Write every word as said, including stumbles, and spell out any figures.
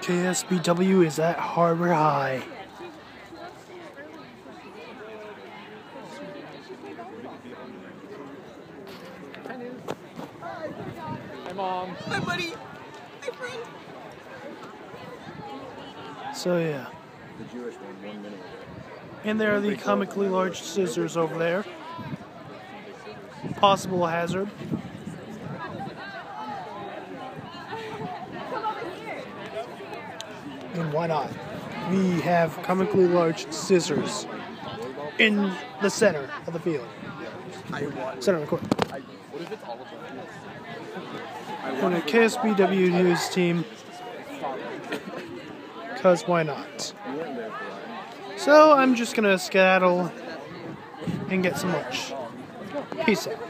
K S B W is at Harbor High. Hi, Mom. Hi, buddy. Hi, friend. So yeah. The Jewish one, one minute. And there are the comically large scissors over there. Possible hazard. And why not? We have comically large scissors in the center of the field. Center of the court. What if it's all of them? On a K S B W News team. Because why not? So I'm just going to skedaddle and get some lunch. Peace out.